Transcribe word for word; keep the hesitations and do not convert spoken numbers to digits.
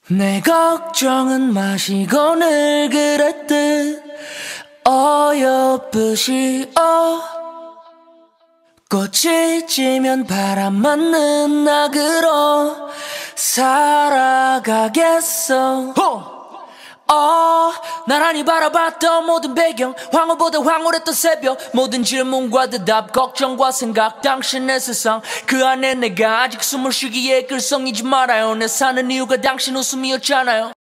내 걱정은 마시고 늘 그랬듯 어여쁘시오. 꽃이 지면 바람 맞는 낙으로 살아가겠어. 어, 나란히 바라봤던 모든 배경, 황홀보다 황홀했던 새벽, 모든 질문과 대답, 걱정과 생각, 당신의 세상 그 안에 내가 아직 숨을 쉬기에 글썽이지 말아요. 내 사는 이유가 당신 웃음이었잖아요.